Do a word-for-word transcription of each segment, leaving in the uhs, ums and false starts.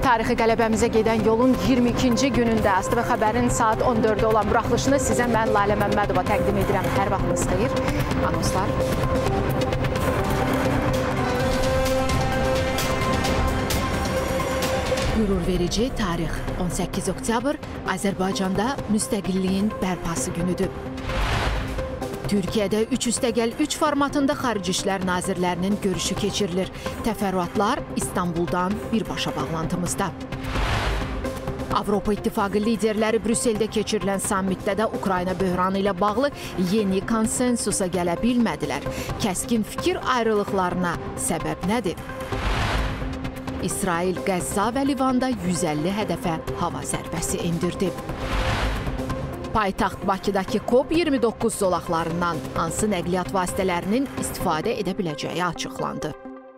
Tarixi qələbəmizə gedən yolun iyirmi ikinci günündə A S T V xəbərin saat on dörddə olan buraxılışını sizə mən Lalə Məmmədova təqdim edirəm. Hər vaxtınız xeyir. Anonslar. Qürurverici tarix on səkkiz oktyabr Azərbaycanda müstəqilliyin bərpası günüdür. Türkiyədə üç üstəgəl üç formatında Xarici İşlər Nazirlərinin görüşü keçirilir. Təfərrüatlar İstanbuldan birbaşa bağlantımızda. Avropa İttifaqı liderləri Brüsseldə keçirilən sammitdə də Ukrayna böhranı ilə bağlı yeni konsensusa gələ bilmədilər. Kəskin fikir ayrılıqlarına səbəb nədir? İsrail, Qəzza və Livanda yüz əlli hədəfə hava zərbəsi endirdi. Paytaxt Bakıdakı COP iyirmi doqquz zolaqlarından hansı nəqliyyat vasitələrinin istifadə edə biləcəyi açıqlandı.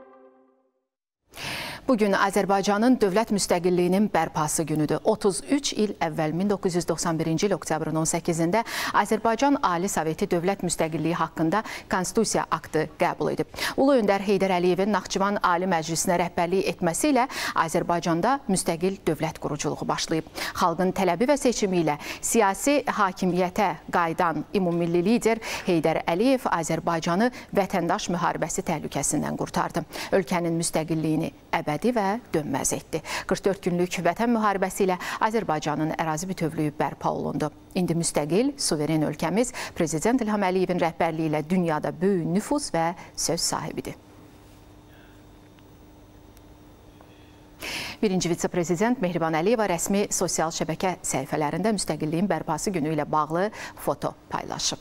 Bugün Azərbaycanın dövlət müstəqilliyinin bərpası günüdür. otuz üç il əvvəl min doqquz yüz doxsan birinci il oktyabrın on səkkizində Azərbaycan Ali Soveti dövlət müstəqilliyi haqqında konstitusiya aktı qəbul edib. Ulu öndər Heydər Əliyevin Naxçıvan Ali Məclisinə rəhbərlik etməsi ilə Azərbaycanda müstəqil dövlət quruculuğu başlayıb. Xalqın tələbi və seçimi ilə siyasi hakimiyyətə qayıdan ümummilli lider Heydər Əliyev Azərbaycanı vətəndaş müharibəsi təhlükəsindən qurtardı. Ölkənin müstəqilliyini əbədi və dönməz etdi. qırx dörd günlük vətən müharibəsi ilə Azərbaycanın ərazi bütövlüyü bərpa olundu. İndi müstəqil, suveren ölkəmiz Prezident İlham Əliyevin rəhbərliyi ilə dünyada böyük nüfuz və söz sahibidir. Birinci vitse-prezident Mehriban Əliyeva rəsmi sosial şəbəkə səhifələrində müstəqilliyin bərpası günü ilə bağlı foto paylaşıb.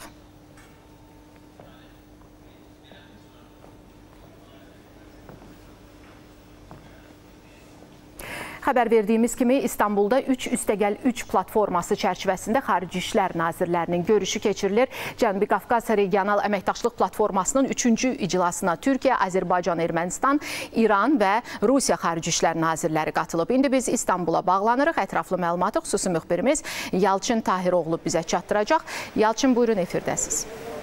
Xəbər verdiyimiz kimi İstanbulda üç üstəgəl üç platforması çərçivəsində Xarici İşlər Nazirlərinin görüşü keçirilir. Cənubi Qafqaz Regional Əməkdaşlıq Platformasının üçüncü iclasına Türkiyə, Azərbaycan, Ermənistan, İran və Rusiya Xarici İşlər Nazirləri qatılıb. İndi biz İstanbula bağlanırıq. Ətraflı məlumatı xüsusi müxbirimiz Yalçın Tahiroğlu bizə çatdıracaq. Yalçın, buyurun, efirdəsiz.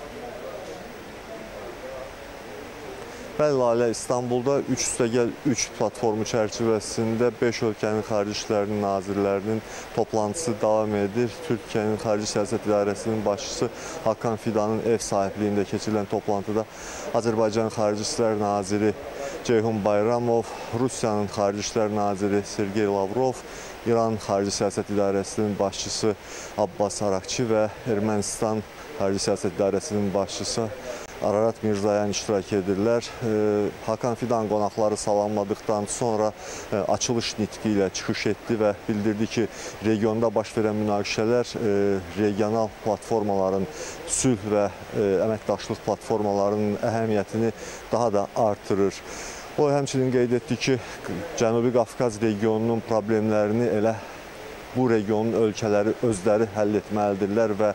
Bəli, Lalə, İstanbulda üç üstəgəl üç platformu çərçivəsində beş ölkənin Xarici İşlər Nazirlərinin toplantısı davam edir. Türkiyənin Xarici Siyasət İdarəsinin başçısı Hakan Fidanın ev sahibliğində keçirilən toplantıda Azərbaycanın Xarici İşlər Naziri Ceyhun Bayramov, Rusiyanın Xarici İşlər Naziri Sergey Lavrov, İran Xarici Siyasət İdarəsinin başçısı Abbas Arakçı və Ermənistan Xarici Siyasət İdarəsinin başçısı Ararat Mirzayan iştirak edirlər. Hakan Fidan qonaqları salamladıqdan sonra açılış nitqi ilə çıxış etdi və bildirdi ki, regionda baş verən münaqişələr regional platformaların, sülh və əməkdaşlıq platformalarının əhəmiyyətini daha da artırır. O həmçinin qeyd etdi ki, Cənubi Qafqaz regionunun problemlərini elə bu regionun ölkələri özləri həll etməlidirlər və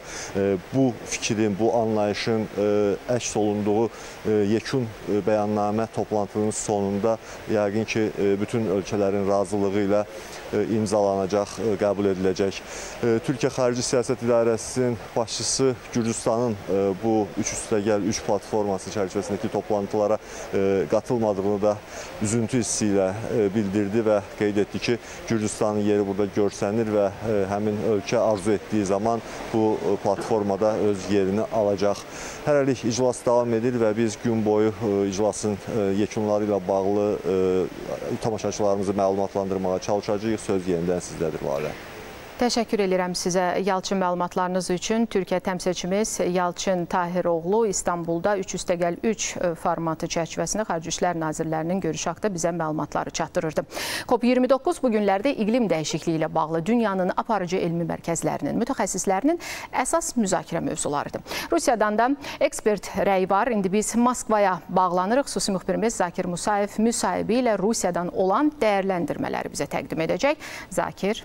bu fikrin, bu anlayışın əks olunduğu yekun bəyannamə toplantının sonunda yəqin ki, bütün ölkələrin razılığı ilə imzalanacaq, qəbul ediləcək. Türkiyə Xarici Siyasət İdarəsinin başçısı Gürcüstanın bu üç üstəgəl üç platforması çərçivəsindəki toplantılara qatılmadığını da üzüntü hissi ilə bildirdi və qeyd etdi ki, Gürcüstanın yeri burada görsənir və həmin ölkə arzu etdiyi zaman bu platformada öz yerini alacaq. Hələlik iclas davam edir və biz gün boyu iclasın yekunları ilə bağlı tamaşaçılarımızı məlumatlandırmağa çalışacağıq. Söz yenidən sizdədir, Lalə. Təşəkkür edirəm sizə Yalçın məlumatlarınız üçün. Türkiyə təmsilçimiz Yalçın Tahiroğlu İstanbulda üç üstəgəl üç formatı çərçivəsində Xarici İşlər Nazirlərinin görüşü haqqında bizə məlumatları çatdırırdı. COP iyirmi doqquz bu günlərdə iqlim dəyişikliyi ilə bağlı dünyanın aparıcı elmi mərkəzlərinin, mütəxəssislərinin əsas müzakirə mövzularıdır. Rusiyadan da ekspert rəyi var. İndi biz Moskvaya bağlanırıq. Xüsusi müxbirimiz Zakir Musayev müsahibi ilə Rusiyadan olan dəyərləndirmələri bizə təqdim edəcək. Zakir.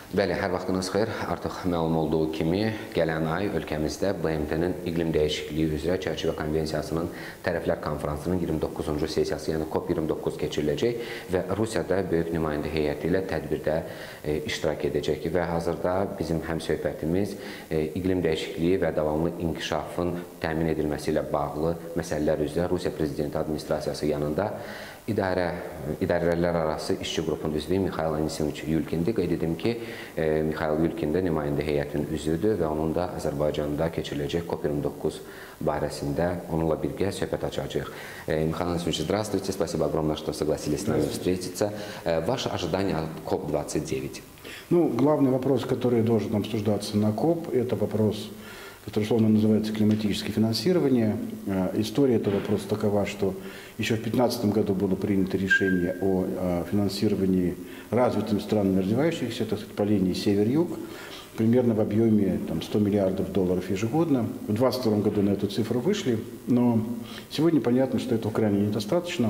Bəli, hər vaxtınız xeyir. Artıq məlum olduğu kimi, gələn ay ölkəmizdə B M T-nin iqlim dəyişikliyi üzrə çərçivə konvensiyasının tərəflər konferansının iyirmi doqquzuncu sessiyası, yəni COP iyirmi doqquz keçiriləcək və Rusiyada böyük nümayəndə heyəti ilə tədbirdə e, iştirak edəcək və hazırda bizim həmsöhbətimiz e, iqlim dəyişikliyi və davamlı inkişafın təmin edilməsi ilə bağlı məsələlər üzrə Rusiya Prezidenti Administrasiyası yanında İdarə, idarələr arası işçi qrupunun üzvü Mixail Anisimович Yulkindir. Qeyd edim ki, e, Mixail Yulkin də nümayəndə heyətinin üzvüdür və onun da Azərbaycanda keçiriləcək COP iyirmi doqquz barəsində onunla birgə söhbət açacağıq. E, Mixail Anisimович, здравствуйте, спасибо огромное, что согласились с нами встретиться. E, Ваши ожидания от COP двадцать девять? Ну, главный вопрос, который должен обсуждаться на КОП, это вопрос, который условно называется климатическое финансирование. История этого вопроса такова, что еще в две тысячи пятнадцатом году было принято решение о финансировании развитыми странами развивающихся, так сказать, по линии север-юг, примерно в объеме там, сто миллиардов долларов ежегодно. В две тысячи двадцать втором году на эту цифру вышли, но сегодня понятно, что этого крайне недостаточно.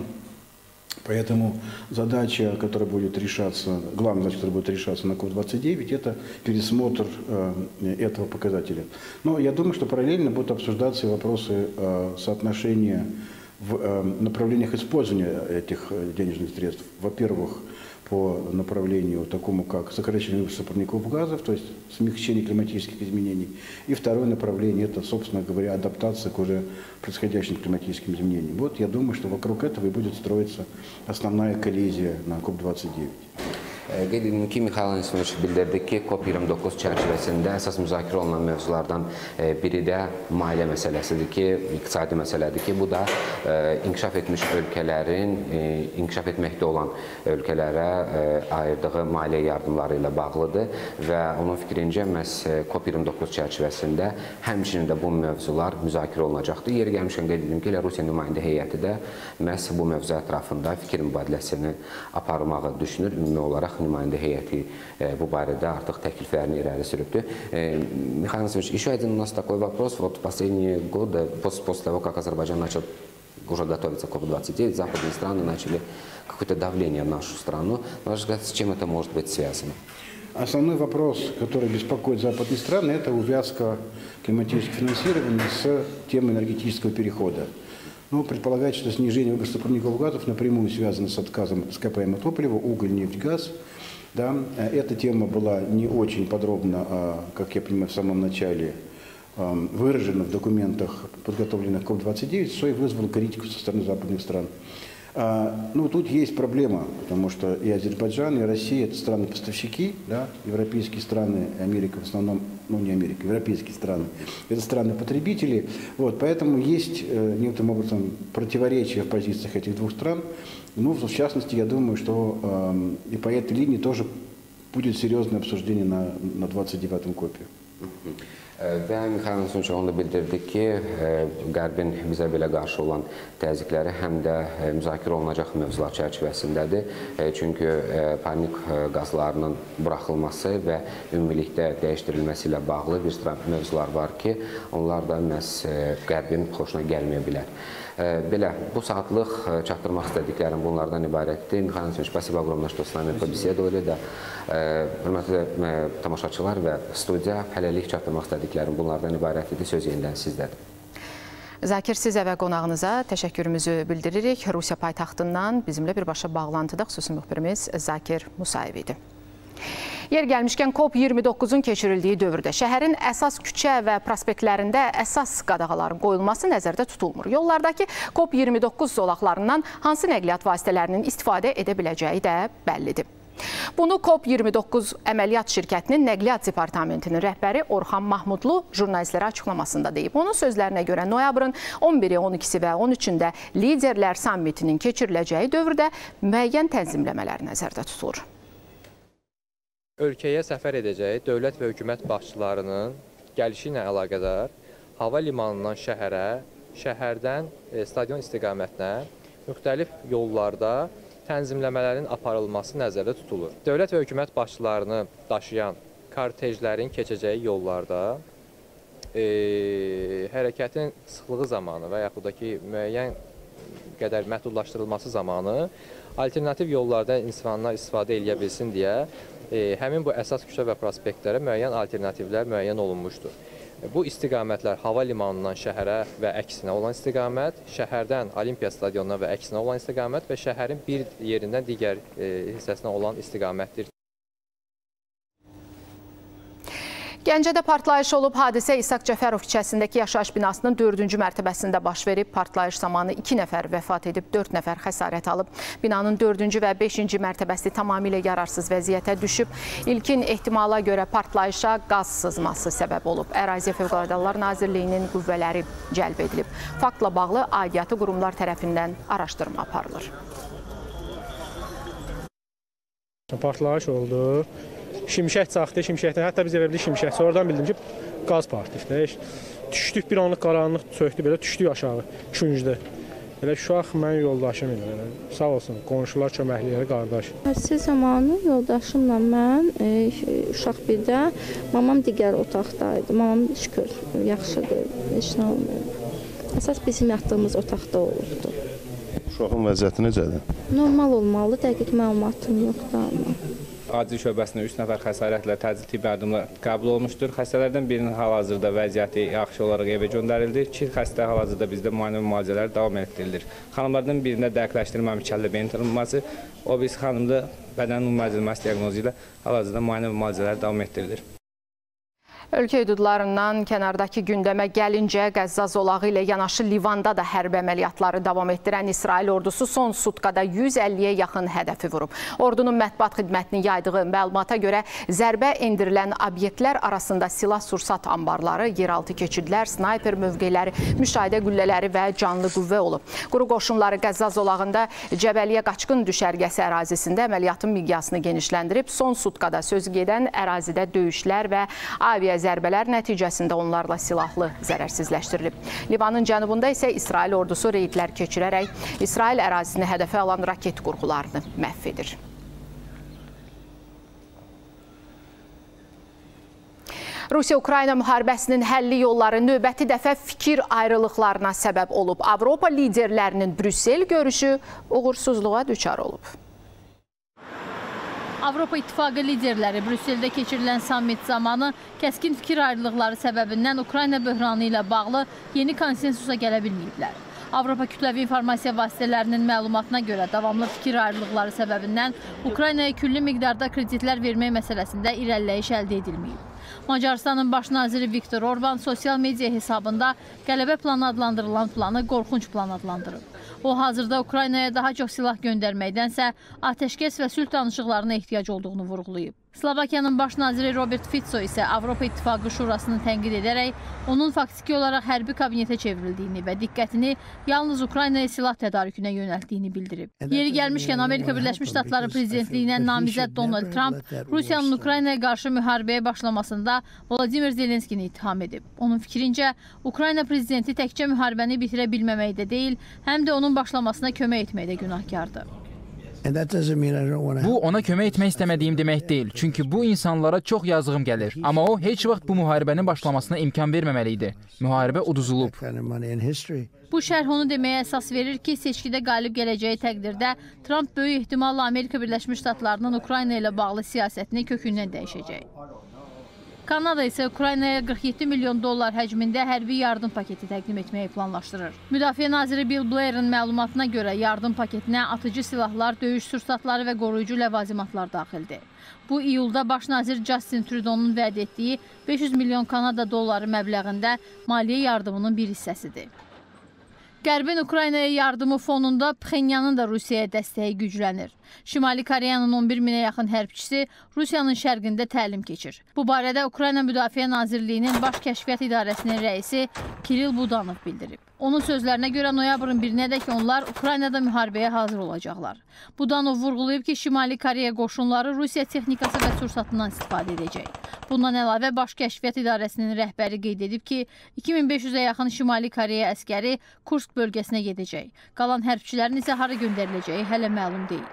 Поэтому задача, которая будет решаться, главная задача, которая будет решаться на COP двадцать девять, это пересмотр э, этого показателя. Но я думаю, что параллельно будут обсуждаться и вопросы э, соотношения в э, направлениях использования этих денежных средств. Во-первых, по направлению такому, как сокращение выпуска парниковых газов, то есть смягчение климатических изменений. И второе направление – это, собственно говоря, адаптация к уже происходящим климатическим изменениям. Вот я думаю, что вокруг этого и будет строиться основная коллизия на COP двадцать девять. Qeyd edim ki, Mixail Anisimович bildirdi ki, COP iyirmi doqquz çərçivəsində əsas müzakirə olunan mövzulardan biri də maliyyə məsələsidir ki, iqtisadi məsələdir ki, bu da inkişaf etmiş ölkələrin, inkişaf etməkdə olan ölkələrə ayırdığı maliyyə yardımları ilə bağlıdır və onun fikrincə məhz COP iyirmi doqquz çərçivəsində həmçinin də bu mövzular müzakirə olunacaqdır. Yeri gəlmişkən qeyd edim ki, Rusiya nümayəndə heyəti də məhz bu mövzu ətrafında fikir mübadiləsini aparmağı düşünür. Ümumi olaraq nümayəndə heyəti bu barədə artıq təkliflərini irəli sürübdür. Михаил Иванович, еще один у нас такой вопрос. Вот в последние годы, после, после того, как Азербайджан начал уже готовиться к COP двадцать девять, западные страны начали какое-то давление на нашу страну. На ваш взгляд, с чем это может быть связано? Основной вопрос, который беспокоит западные страны, это увязка климатического финансирования с темой энергетического перехода. Ну, предполагается, что снижение выброса парниковых газов напрямую связано с отказом от ископаемого топлива, уголь, нефть, газ. Да? Эта тема была не очень подробно, как я понимаю, в самом начале выражена в документах, подготовленных к COP двадцать девять, что и вызвало критику со стороны западных стран. Ну, тут есть проблема, потому что и Азербайджан, и Россия – это страны-поставщики, да, европейские страны, Америка в основном, ну не Америка, европейские страны, это страны-потребители. Вот, поэтому есть э, некоторым образом противоречия в позициях этих двух стран. Ну, в частности, я думаю, что э, и по этой линии тоже будет серьезное обсуждение на, на двадцать девятом копе. Və Mixail Anisimович onu da bildirdi ki, Qərbin bizə belə qarşı olan təzyiqləri həm də müzakirə olunacaq mövzular çərçivəsindədir. Çünki parnik qazlarının buraxılması və ümumilikdə dəyişdirilməsi ilə bağlı bir sıra mövzular var ki, onlar da məhz Qərbin xoşuna gəlməyə bilər. Belə, bu saatlıq çatdırmaq istədiklərim bunlardan ibarətdir. Mixail Anisimович, спасибо огромное, что с нами побеседовали. Hörmətli tamaşaçılar və studiya, hələlik çatdırmaq istədiklərim bunlardan ibarətdir. Söz yenidən sizdədir. Zakir, sizə və qonağınıza təşəkkürümüzü bildiririk. Rusiya paytaxtından bizimlə birbaşa bağlantıda xüsusi müxbirimiz Zakir Musayev idi. Yer gəlmişkən COP iyirmi doqquzun keçirildiyi dövrdə şəhərin əsas küçə və prospektlərində əsas qadağaların qoyulması nəzərdə tutulmur. Yollardakı COP iyirmi doqquz zolaqlarından hansı nəqliyyat vasitələrinin istifadə edə biləcəyi də bəllidir. Bunu COP iyirmi doqquz əməliyyat şirkətinin nəqliyyat departamentinin rəhbəri Orxan Mahmudlu jurnalistlərə açıqlamasında deyib. Onun sözlərinə görə noyabrın on biri, on ikisi və on üçündə liderlər sammitinin keçiriləcəyi dövrdə müəyyən tənzimləmələr nəzərdə tutulur. Ölkəyə səfər edəcək dövlət və hökumət başçılarının gəlişi ilə əlaqədar hava limanından şəhərə, şəhərdən stadion istiqamətinə müxtəlif yollarda tənzimləmələrin aparılması nəzərdə tutulur. Dövlət və hökumət başçılarını daşıyan kortejlərin keçəcəyi yollarda e, hərəkətin sıxlığı zamanı və yaxud da ki, müəyyən qədər məhdudlaşdırılması zamanı alternativ yollarda insanlar istifadə edə bilsin deyə e, həmin bu əsas küçə və prospektlərə müəyyən alternativlər müəyyən olunmuşdur. Bu istiqamətlər hava limanından şəhərə və əksinə olan istiqamət, şəhərdən Olimpiya stadionuna və əksinə olan istiqamət və şəhərin bir yerindən digər e, hissəsinə olan istiqamətdir. Gəncədə partlayış olub. Hadisə İsaq Cəfərov küçəsindəki yaşayış binasının dördüncü mərtəbəsində baş verib. Partlayış zamanı iki nəfər vəfat edib, dörd nəfər xəsarət alıb. Binanın dördüncü və beşinci mərtəbəsi tamamilə yararsız vəziyyətə düşüb. İlkin ehtimala görə partlayışa qaz sızması səbəb olub. Əraziyə Fövqəladə Hallar Nazirliyinin qüvvələri cəlb edilib. Faktla bağlı aidiyyatı qurumlar tərəfindən araşdırma aparılır. Partlayış oldu. Şimşək çaxdı, şimşəkdən, hətta biz evə bildik şimşək. Sonradan bildim ki, qaz partlayıb. Düşdük, bir anlıq qaranlıq çöktü, belə düşdük aşağı, küncdə. Elə uşaq mənim yoldaşım idi. Sağ olsun, qonşular köməkliyəri qardaş. Hadisə zamanı yoldaşımla mən, e, uşaq bir də, mamam digər otaqdaydı. Mamam şükür, yaxşıdır, heç nə olmuyor. Əsas bizim yatdığımız otaqda olurdu. Uşağın vəziyyəti necədir? Normal olmalı, dəqiq məlumatım yoxdur amma. Acil şöbəsində üç nəfər xəsarətlə təcili tibbi yardımla qəbul olmuşdur. Xəstələrdən birinin hal-hazırda vəziyyəti yaxşı olaraq evə göndərildi. İki xəstə hal-hazırda bizdə müayinə və müalicələr davam etdirilir. Xanımlardan birində dəqiqləşdirmə mükəlləf beyin tırmanması, o biz xanımda bədən ümumi əzilməsi diaqnozu ilə hal-hazırda müayinə və müalicələr davam etdirilir. Ölkə hüdudlarından kənardakı gündəmə gəlincə, Qəzza zolağı ilə yanaşı Livanda da hərbi əməliyyatları davam etdirən İsrail ordusu son sutkada yüz əlliyə yaxın hədəfi vurub. Ordunun mətbuat xidmətinin yaydığı məlumata görə zərbə endirilən obyektlər arasında silah-sursat ambarları, yeraltı keçidlər, snayper mövqeləri, müşahidə qüllələri və canlı qüvvə olub. Quru qoşunları Qəzza zolağında Cəbəliyə qaçqın düşərgəsi ərazisində əməliyyatın miqyasını genişləndirib. Son sutkada söz gedən ərazidə döyüşlər və aviya zərbələr nəticəsində onlarla silahlı zərərsizləşdirilib. Livanın cənubunda isə İsrail ordusu reydlər keçirərək İsrail ərazisini hədəfə alan raket qurğularını məhv edir. Rusiya-Ukrayna müharibəsinin həlli yolları növbəti dəfə fikir ayrılıqlarına səbəb olub. Avropa liderlərinin Brüssel görüşü uğursuzluğa düçar olub. Avropa İttifaqı liderləri Brüsseldə keçirilən sammit zamanı kəskin fikir ayrılıqları səbəbindən Ukrayna böhranı ilə bağlı yeni konsensusa gələ bilməyiblər. Avropa kütləvi informasiya vasitələrinin məlumatına görə davamlı fikir ayrılıqları səbəbindən Ukraynaya külli miqdarda kreditlər vermək məsələsində irəliləyiş əldə edilməyib. Macarıstanın baş naziri Viktor Orban sosial media hesabında qələbə planı adlandırılan planı qorxunc plan adlandırıb. O, hazırda Ukraynaya daha çox silah göndərməkdənsə atəşkəs və sülh danışıqlarına ehtiyac olduğunu vurğulayıb. Slovakiyanın baş naziri Robert Fico isə Avropa İttifaqı Şurasını tənqid edərək onun faktiki olaraq hərbi kabinetə çevrildiyini və diqqətini yalnız Ukraynaya silah tədarükünə yönəltdiyini bildirib. Yeri gəlmişkən Amerika Birləşmiş Ştatları prezidentliyinə namizəd Donald Trump Rusiyanın Ukraynaya qarşı müharibəyə başlamasında Vladimir Zelenskini ittiham edib. Onun fikrincə, Ukrayna prezidenti təkcə müharibəni bitirə bilməməkdə deyil, həm də onun başlamasına kömək etməkdə günahkardır. Bu, ona kömək etmək istəmədiyim demək deyil. Çünki bu insanlara çox yazığım gəlir. Amma o, heç vaxt bu müharibənin başlamasına imkan verməməli idi. Müharibə uduzulub. Bu şərh onu deməyə əsas verir ki, seçkidə qalib gələcəyi təqdirdə Trump böyük ehtimalla Amerika Birləşmiş Ştatlarının Ukrayna ilə bağlı siyasətini kökündən dəyişəcək. Kanada isə Ukraynaya qırx yeddi milyon dollar həcmində hərbi yardım paketi təqdim etməyi planlaşdırır. Müdafiə naziri Bill Blair'ın məlumatına görə yardım paketinə atıcı silahlar, döyüş sursatları və qoruyucu ləvazimatlar daxildir. Bu, iyulda baş nazir Justin Trudeau'nun vəd etdiyi beş yüz milyon Kanada dolları məbləğində maliyyə yardımının bir hissəsidir. Qərbin Ukraynaya yardımı fonunda Pxenyanın da Rusiyaya dəstəyi güclənir. Şimali Koreyanın on bir minə yaxın hərbçisi Rusiyanın şərqində təlim keçir. Bu barədə Ukrayna Müdafiə Nazirliyinin Baş Kəşfiyyat İdarəsinin rəisi Kiril Budanov bildirib. Onun sözlərinə görə noyabrın birinədək onlar Ukraynada müharibəyə hazır olacaqlar. Budanov vurğulayıb ki, Şimali Koreya qoşunları Rusiya texnikası və sursatından istifadə edəcək. Bundan əlavə Baş Kəşfiyyat İdarəsinin rəhbəri qeyd edib ki, iki min beş yüzə yaxın Şimali Koreya əskəri Kursk bölgəsinə gedəcək. Qalan hərbçilərin isə hara göndəriləcəyi hələ məlum deyil.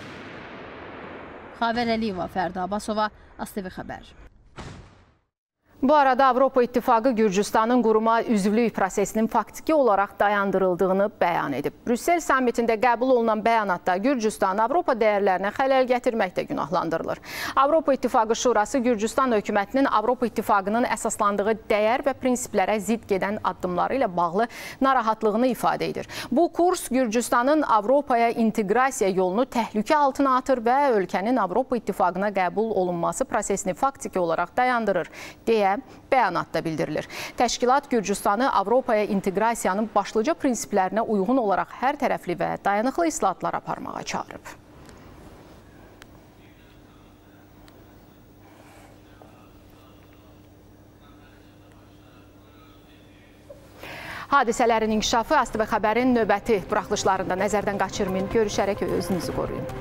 Xavər Əliyeva, Fərda Abbasova, A S T V Xəbər. Bu arada Avropa İttifaqı Gürcüstanın quruma üzvlük prosesinin faktiki olaraq dayandırıldığını bəyan edib. Brüssel sammitində qəbul olunan bəyanatda Gürcüstan Avropa dəyərlərinə xələl gətirməkdə günahlandırılır. Avropa İttifaqı Şurası Gürcüstan hökumətinin Avropa İttifaqının əsaslandığı dəyər və prinsiplərə zidd gedən addımları ilə bağlı narahatlığını ifadə edir. Bu kurs Gürcüstanın Avropaya inteqrasiya yolunu təhlükə altına atır və ölkənin Avropa İttifaqına qəbul olunması prosesini faktiki olaraq dayandırır deyə bəyanatda bildirilir. Təşkilat Gürcüstanı Avropaya inteqrasiyanın başlıca prinsiplərinə uyğun olaraq hər tərəfli və dayanıqlı islahatlar aparmağa çağırıb. Hadisələrin inkişafı A S T V xəbərin növbəti buraxılışlarında nəzərdən qaçırmayın. Görüşərək özünüzü qoruyun.